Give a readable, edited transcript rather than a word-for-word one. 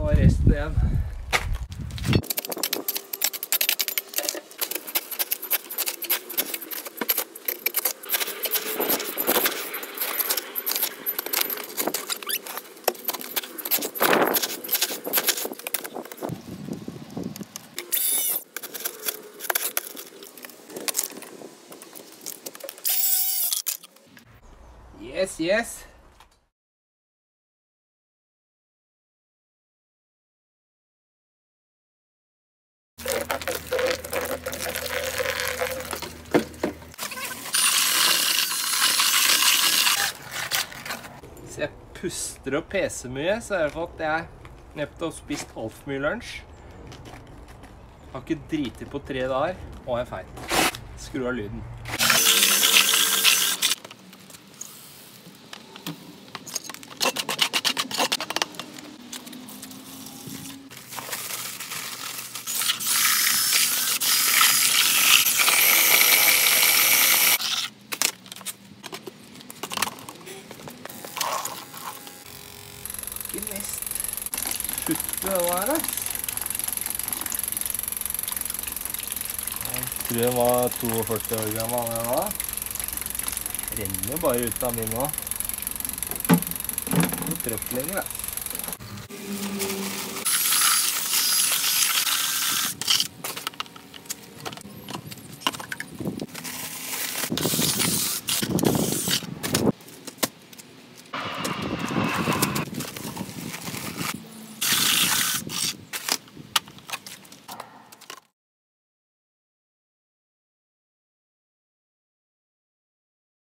var resten igjen. Yes, yes. Hvis jeg puster og peser mye, så er det for at jeg nettopp har spist alt for mye lunsj. Har ikke dritet på 3 dager, og jeg er feit. Skru av lyden. Ikke mest slutt på det her, da. Jeg tror den var 42 år gammel da. Renner jo bare ut av min nå. Det trøkker lenger, da.